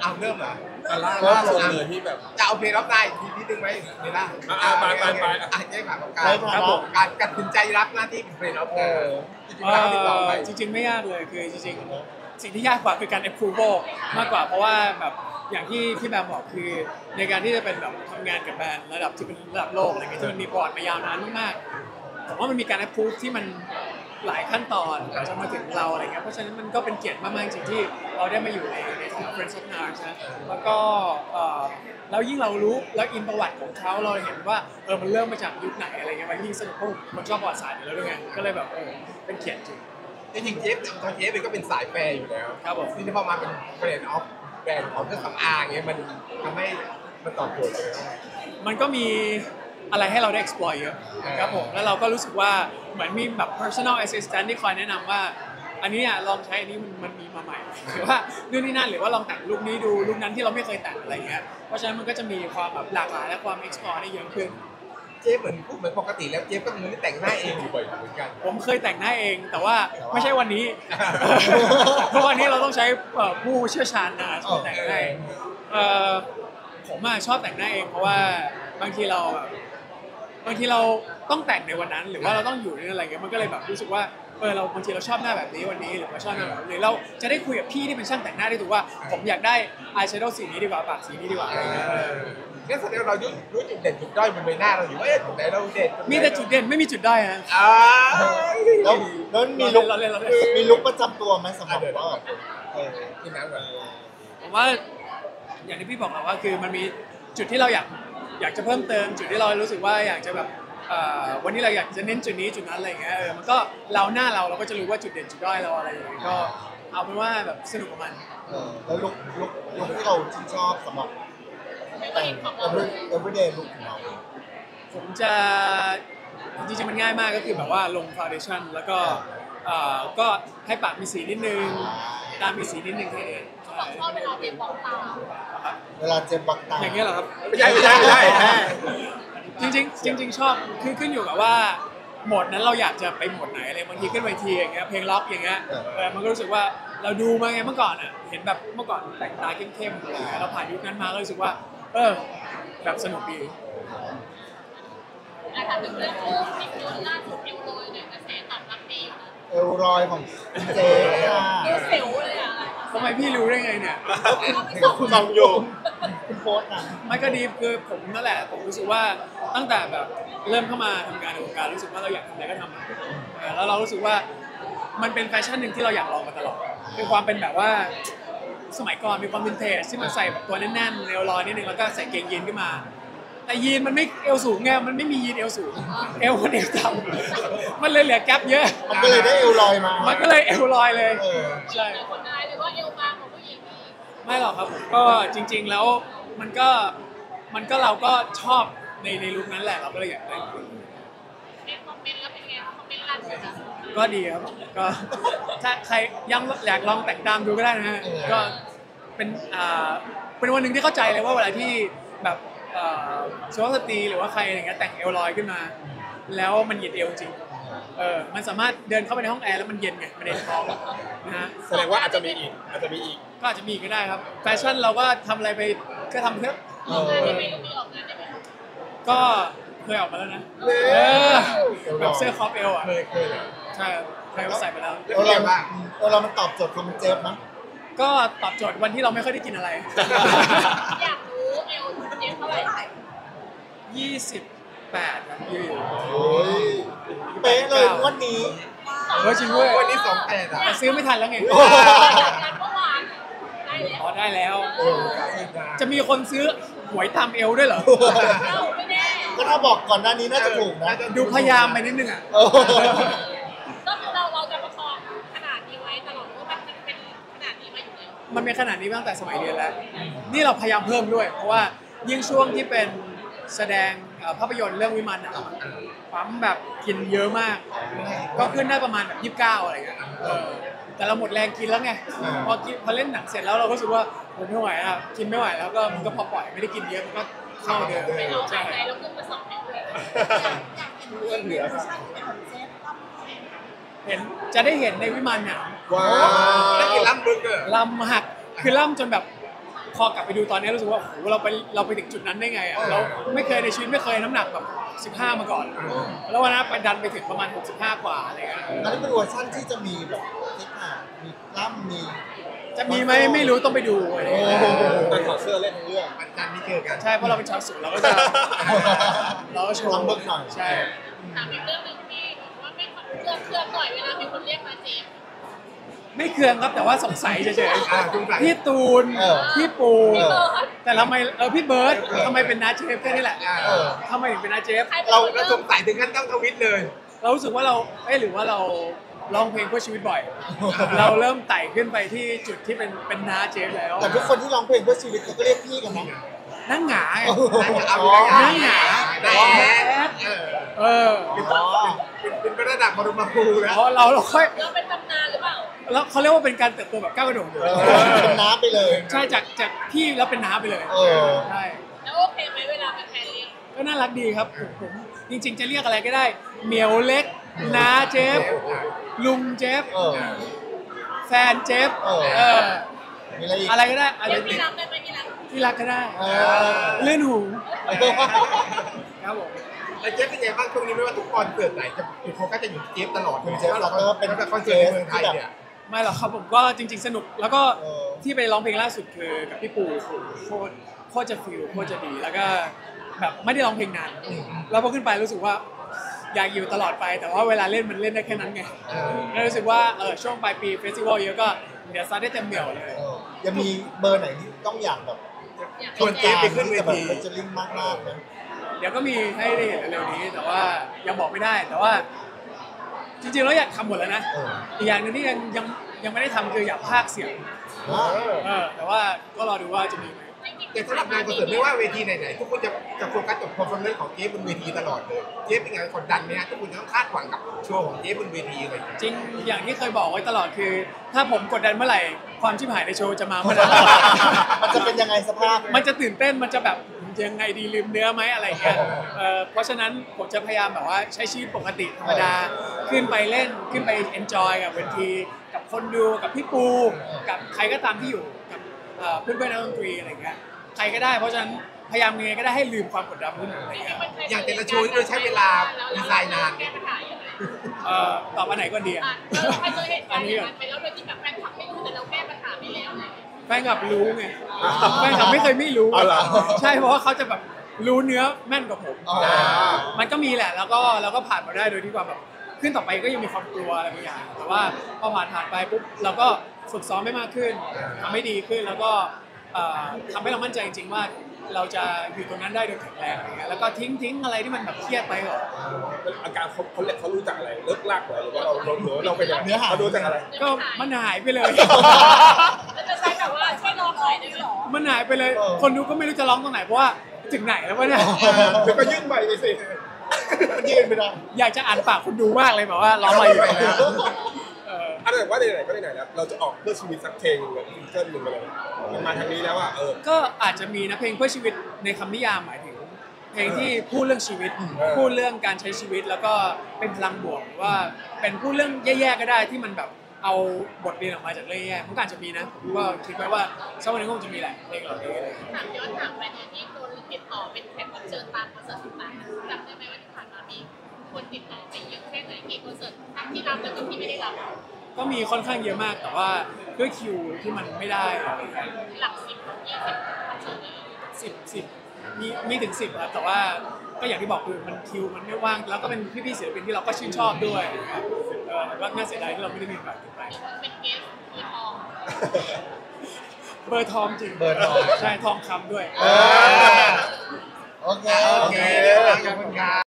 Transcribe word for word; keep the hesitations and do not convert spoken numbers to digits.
เอาเริ่มเหรอแต่ล่าเริ่มสุดเลยที่แบบจะเอาเพลงรับได้ทีนิดนึงไหมเวลาไปไปไปอ่ะเจ๊ผ่านของการครับผมการตัดสินใจรับหน้าที่เป็นเพลงรับได้จริงๆไม่ยากเลยคือจริงๆสิ่งที่ยากกว่าคือการ approval มากกว่าเพราะว่าแบบอย่างที่พี่แบมบอกคือในการที่จะเป็นแบบทำงานกับแบรนด์ระดับที่เป็นระดับโลกอะไรเงี้ยที่มันมีบอร์ดมายาวนานมากๆผมว่ามันมีการ approve ที่มันหลายขั้นตอนกว่าจะมาถึงเราอะไรเงี้ยเพราะฉะนั้นมันก็เป็นเกียรติมากๆจริงที่เราได้มาอยู่ในในฐานะ Friends of Nars นะแล้วก็แล้วยิ่งเรารู้แล้วอินประวัติของเขาเราเห็นว่าเออมันเริ่มมาจากยุคไหนอะไรเงี้ยมันยิ่งสนุกเพราะมันชอบประวัติศาสตร์อยู่แล้วด้วยไงก็เลยแบบเออเป็นเกียรติจริงจริงๆเจฟตอนเจฟเองก็เป็นสายแฟร์อยู่แล้วครับผมที่พอมาเป็นแบรนด์ออฟแบรนด์ของเครื่องสำอางเงี้ยมันทำให้มันตอบโจทย์เลยมันก็มีอะไรให้เราได้ explore เยอะครับผมแล้วเราก็รู้สึกว่าเหมือนมีแบบ personal assistant ที่คอยแนะนำว่าอันนี้ลองใช้อันนี้มันมันมีมาใหม่หรือว่านู่นนี่นั่นหรือว่าลองแต่งลุคนี้ดูลุคนั้นที่เราไม่เคยแต่งอะไรเงี้ยเพราะฉะนั้นมันก็จะมีความแบบหลากหลายและความ explore ได้เยอะขึ้นเจฟเหมือนพูดเหมือนปกติแล้วเจฟก็มันแต่งหน้าเองอยู่บ่อยเหมือนกันผมเคยแต่งหน้าเองแต่ว่าไม่ใช่วันนี้เพราะวันนี้เราต้องใช้ผู้เชี่ยวชาญนะแต่งให้ผมชอบแต่งหน้าเองเพราะว่าบางทีเราบางทีเราต้องแต่งในวันนั้นหรือว่าเราต้องอยู่ในอะไรเงี้ยมันก็เลยแบบรู้สึกว่าเออเราบางทีเราชอบหน้าแบบนี้วันนี้หรือเราชอบหน้าแบบนี้เราจะได้คุยกับพี่ที่เป็นช่างแต่งหน้าได้ถูกว่าผมอยากได้อายแชโดว์สีนี้ดีกว่าปากสีนี้ดีกว่าอะไรเงี้ยงั้นแสดงเรารู้จุดเด่นจุดด้อยบนใบหน้าเราอยู่ว่าเอ๊ะจุดไหนเราเด่นมีแต่จุดเด่นไม่มีจุดด้อยฮะแล้วแล้วมีลุคมีลุคประจำตัวไหมสำหรับว่าเออที่น้ำก่อนผมว่าอย่างที่พี่บอกแหละว่าคือมันมีจุดที่เราอยากอยากจะเพิ่มเติมจุดที่เรารู้สึกว่าอยากจะแบบวันนี้เราอยากจะเน้นจุดนี้จุดนั้นอะไรอย่างเงี้ยเออมันก็เราหน้าเราเราก็จะรู้ว่าจุดเด่นจุดด้อยเราอะไรอย่างเงี้ยก็เอาเป็นว่าแบบสนุกกับมันเออแล้วลุคลุคลุคที่เราชื่นชอบสำหรับแต่ง everyday look ของเราผมจะจริงๆมันง่ายมากก็คือแบบว่าลง foundation แล้วก็ก็ให้ปากมีสีนิดนึงตามีสีนิดนึงแค่นี้ชอบเวลาเจ็บบอกตาเวลาเจ็บบอกตาอย่างเงี้ยเหรอครับไม่ใช่ไม่ใช่ไม่ใช่จริงๆจริงๆชอบคือขึ้นอยู่กับว่าโหมดนั้นเราอยากจะไปโหมดไหนอะไรบางทีขึ้นเวทีอย่างเงี้ยเพลงล็อกอย่างเงี้ยเออมันก็รู้สึกว่าเราดูมาไงเมื่อก่อนอ่ะเห็นแบบเมื่อก่อนแต่งตาเข้มๆอะไรเงี้ยเราผ่านยุคนั้นมาก็รู้สึกว่าเออแบบสนุกดีอาถามถึงเรื่องรูปที่โพสล่าสุดเอวลอยเนี่ยกระแสตอบรับดีเอวลอยของเจค่ะดูเสียวเลยอ่ะทำไมพี่รู้ได้ไงเนี่ยคุณฟังอยู่คุณโพสนะไม่ก็ดีคือผมนั่นแหละผมรู้สึกว่าตั้งแต่แบบเริ่มเข้ามาทำงานในวงการรู้สึกว่าเราอยากทำอะไรก็ทำแล้วเรารู้สึกว่ามันเป็นแฟชั่นหนึ่งที่เราอยากลองมาตลอดเป็นความเป็นแบบว่าสมัยก่อนมีความวินเทจที่มันใส่แบบตัวแน่นๆเอวลอยนิดนึงแล้วก็ใส่เกงยีนขึ้นมาแต่ยีนมันไม่เอวสูงไงมันไม่มียีนเอวสูงเอวมันเอวต่ำมันเลยเหลือแก๊ปเยอะมันก็เลยได้เอวลอยมามันก็เลยเอวลอยเลยใช่คนนายหรือว่าเอวบางของผู้หญิงไม่หรอกครับผมก็จริงๆแล้วมันก็มันก็เราก็ชอบในในลุคนั้นแหละเราก็เลยอยากได้ในคอมเมนต์แล้วเป็นไงคอมเมนต์รันก็ดีครับก็ถ้าใครยังอยากลองแต่งตามดูก็ได้นะฮะก็เป็นอ่าเป็นวันหนึ่งที่เข้าใจเลยว่าเวลาที่แบบสุภาพสตรีหรือว่าใครอย่างเงี้ยแต่งเอวลอยขึ้นมาแล้วมันเหยียดเอวจริงเออมันสามารถเดินเข้าไปในห้องแอร์แล้วมันเย็นไงมันเย็นท้องนะฮะแสดงว่าอาจจะมีอีกอาจจะมีอีกก็อาจจะมีก็ได้ครับแฟชั่นเราก็ทำอะไรไปก็ทำเถอะก็เคยออกมาแล้วนะแบบเสื้อคอปเอวอ่ะเคยเคยใช่เคยใส่ไปแล้วเออเราเออเรามันตอบโจทย์คำเจ็บมั้ยก็ตอบโจทย์วันที่เราไม่ค่อยได้กินอะไรอยากรู้เอวเจ็บเท่าไหร่ยี่สิบแปดครับยืนโอ้ยเป๊ะเลยวันนี้เฮ้ยจริงด้วยวันนี้สองแปดอ่ะแต่ซื้อไม่ทันแล้วไงอ๋อได้แล้วจะมีคนซื้อหวยตามเอวด้วยเหรอไม่แน่ก็ถ้าบอกก่อนหน้านี้น่าจะถูกนะดูพยายามไปนิดนึงอ่ะก็คือเราเราจะประคองขนาดนี้ไว้ตลอดว่ามันเป็นขนาดนี้มาอยู่แล้วมันเป็นขนาดนี้ตั้งแต่สมัยเรียนแล้วนี่เราพยายามเพิ่มด้วยเพราะว่ายิ่งช่วงที่เป็นแสดงภาพยนตร์เรื่องวิมานอ่ะปั๊มแบบกินเยอะมากก็ขึ้นได้ประมาณแบบยี่สิบเก้าอะไรเงี้ยแต่เราหมดแรงกินแล้วไงพอกินพอเล่นหนังเสร็จแล้วเราก็รู้สึกว่าผมไม่ไหวอ่ะกินไม่ไหวแล้วก็มันก็พอปล่อยไม่ได้กินเยอะมันก็เข้าเดิมใช่แล้วขึ้นมาสองแถวเลยเหลือเห็นจะได้เห็นในวิมานเนี่ยว้าวแล้วกินล่ำบึกเลยล่ำหักคือล่ำจนแบบพอกลับไปดูตอนนี้รู้สึกว่าโอ้โหเราไปเราไปถึงจุดนั้นได้ไงอ่ะเราไม่เคยในชีวิตไม่เคยน้ำหนักแบบสิบห้ามาก่อนแล้ววันนั้นไปดันไปถึงประมาณหกสิบห้ากว่าอะไรเงี้ยอันนี้เป็นเวอร์ชันที่จะมีแบบซิกแพคมีกล้ามมีจะมีไหมไม่รู้ต้องไปดูอะไรโอ้เงี้ยโหแต่ถอดเสื้อเล่นทั้งเรื่องมันการนี้เจอกันใช่เพราะเราเป็นชาวสวนเราก็จะเราก็โชว์ลำเบิกหน่อยใช่ถามอีกเรื่องหนึ่งที่ว่าไม่เครื่องเครื่องหน่อยเวลามีคนเรียกมาเจมไม่เคืองครับแต่ว่าสงสัยเฉยอ่าสงสัยๆพี่ตูนเออพี่ปูพี่เบิร์ดแต่ทำไมเออพี่เบิร์ดทำไมเป็นน้าเจฟแค่นี้แหละเออทำไมถึงเป็นน้าเจฟใครเป็นเราคนเราเริ่สมงสัยถึงขั้นต้องทวิตเลยเรารู้สึกว่าเราเอ้ยหรือว่าเราร้องเพลงเพื่อชีวิตบ่อย เราเริ่มไต่ขึ้นไปที่จุดที่เป็นเป็นน้าเจฟแล้วแต่ทุกคนที่ร้องเพลงเพื่อชีวิตเขาก็เรียกพี่กันนะนั่งหงายนั่นอย่าเอานั่งหงาได้แอดเออเอออ๋อเป็นเป็นระดับบรมครูนะเพราะเราเราค่อยเราเป็นตำนานหรือเปล่าแล้วเขาเรียกว่าเป็นการเติบโตแบบก้าวกระโดดเออเป็นน้ำไปเลยใช่จากจากพี่แล้วเป็นน้าไปเลยเออใช่แล้วโอเคไหมเวลาเป็นแฟนเรียกก็น่ารักดีครับผมผมจริงๆจะเรียกอะไรก็ได้เหมียวเล็กน้าเจฟลุงเจฟเออแฟนเจฟเออเออมีอะไรอีกอะไรก็ได้อะไรเรียกติพี่ดรักได้ไหมพี่รักที่รักก็ได้เออเลื่อนหูเออครับผมแล้วเจฟเป็นไงบ้างช่วงนี้ไม่ว่าทุกคอนเสิร์ตไหนจะจุดโฟกัสจะอยู่ที่เจฟตลอดคุณเจฟเราก็เป็นคอนเสิร์ตในเมืองไทยเนี่ยไม่หรอกครับผมก็จริง ๆ สนุกแล้วก็เออที่ไปร้องเพลงล่าสุดคือกับพี่ปูโคตรโคตรจะฟิลโคตรจะดีแล้วก็แบบไม่ได้ร้องเพลงนานแล้วพอขึ้นไปรู้สึกว่าอยากอยู่ตลอดไปแต่ว่าเวลาเล่นมันเล่นได้แค่นั้นไงแล้วรู้สึกว่าเออช่วงปลายปีเฟสติวัลเยอะก็เดี๋ยวซัดได้เต็มเหนียวเลยเออยังมีเบอร์ไหนที่ต้องอยากแบบอยากชวนเจฟไปขึ้นเวทีเป็นจะลิงมากมากๆนะเดี๋ยวก็มีให้ได้เห็นเร็วๆนี้ แต่ว่ายังบอกไม่ได้แต่ว่า จริงๆแล้วอยากทำหมดแล้วนะเอออีกอย่างหนึงที่ยังยังยังไม่ได้ทำคืออยากพากย์เสียงอ่าเออแต่ว่าก็รอดูว่าจะมีไหมแต่สำหรับงานคอนเสิร์ตไม่ว่าเวทีไหนๆทุกคนจะจะโฟกัสกับเพอร์ฟอร์แมนซ์ของเจฟบนเวทีตลอดเลยเจฟเป็นไงกดดันไหมฮะทุกคนจะต้องคาดหวังกับโชว์ของเจฟบนเวทีเลยจริงอย่างที่เคยบอกไว้ตลอดคือ ถ้าผมกดดันเมื่อไหร่ความชิบหายในโชว์จะมาเมื่อนั้นมันจะเป็นยังไงสภาพมันจะตื่นเต้นมันจะแบบยังไงดีลืมเนื้อไหมอะไรเงี้ยเอ่อเพราะฉะนั้นผมจะพยายามแบบว่าใช้ชีวิตปกติธรรมดาขึ้นไปเล่นขึ้นไปเอนจอยกับเวทีกับคนดูกับพี่ปูกับใครก็ตามที่อยู่กับเอ่อเพื่อนๆนักดนตรีอะไรเงี้ยใครก็ได้เพราะฉะนั้นพยายามยังไงก็ได้ให้ลืมความกดดันพวกนั้นอะไรเงี้ยอย่างแต่ละโชว์นี่เราใช้เวลาดีไซน์นานแก้ปัญหายังไงเอ่อตอบอันไหนก่อนดีอะอ่ะเราเคยเจอเหตุการณ์อย่างนั้นไปแล้วโดยที่แบบแฟนคลับไม่รู้แต่เราแก้ปัญหาไปแล้วอะไรอย่างเงี้ยแฟนคลับรู้ไงแฟนคลับไม่เคยไม่รู้อ๋อเหรอใช่เพราะว่าเขาจะแบบรู้เนื้อแม่นกว่าผมอ๋อมันก็มีแหละแล้วก็เราก็ผ่านมาได้โดยที่ว่าแบบขึ้นต่อไปก็ยังมีความกลัวอะไรบางอย่าง แต่ว่าพอผ่านผ่านไปปุ๊บเราก็ฝึกซ้อมให้มากขึ้นทำให้ดีขึ้นแล้วก็เอ่อทำให้เรามั่นใจจริงๆว่าเราจะอยู่ตรงนั้นได้โดยแข็งแรงอะไรเงี้ยแล้วก็ทิ้งทิ้งอะไรที่มันแบบเครียดไปก่อนอาการเขาเขาเรียกเขารู้จักอะไรเลิกลากเหรอหรือว่าเราเราหรือว่าเราเป็นยังไงเนื้อหาเขารู้จักอะไรก็มันหายไปเลยแล้วจะใช้แบบว่าช่วยรอหน่อยได้ไหมหรอมันหายไปเลย คนดูก็ไม่รู้จะร้องตรงไหนเพราะว่าถึงไหนแล้ววะเนี่ยเดี๋ยวก็ยื่นใบไปสิยืนไปได้อยากจะอ่านปากคนดูมากเลยแบบว่าร้องมาอยู่ไหนแล้วเอออันนั้นว่าไหนๆก็ไหนๆแล้วเราจะออกเพื่อชีวิตสักเพลงหนึ่งเลยซิงเกิลหนึ่งไปเลยมันมาทางนี้แล้วอ่ะเออก็อาจจะมีนะเพลงเพื่อชีวิตในคำนิยามหมายถึง เพลงที่พูดเรื่องชีวิต พูดเรื่องการใช้ชีวิตแล้วก็เป็นพลังบวกหรือว่าเป็นพูดเรื่องแย่ๆก็ได้ที่มันแบบเอาบทเรียนออกมาจากเรื่องแย่มันก็อาจจะมีนะผมก็คิดไว้ว่าสักวันหนึงคงจะมีแหละเพลงเหล่านี้อะไรอย่างเงี้ยถามย้อนถามไปเนี่ยที่โดนติดต่อเป็นแขกรับเชิญตามคอนเสิร์ตต่างๆจำได้ไหมว่าที่ผ่านมามีคนติดต่อไปเยอะแค่ไหนกี่คอนเสิร์ตทั้งที่รับแล้วก็ที่ไม่ได้รับก็มีค่อนข้างเยอะมากแต่ว่าด้วยคิวที่มันไม่ได้อะไรอย่างเงี้ยหลักสิบยี่สิบคอนเสิร์ตเลยสิบสิบมีมีถึงสิบครับแต่ว่าก็อย่างที่บอกคือมันคิวมันไม่ว่างแล้วก็เป็นพี่ๆศิลปินที่เราก็ชื่นชอบด้วยนะครับเออแล้วก็น่าเสียดายที่เราไม่ได้มีโอกาสขึ้นไปเป็นเกสมือทองเบอร์ทองจริงเบอร์ทองใช่ทองคำด้วยเออโอเคโอเคขอบคุณครับ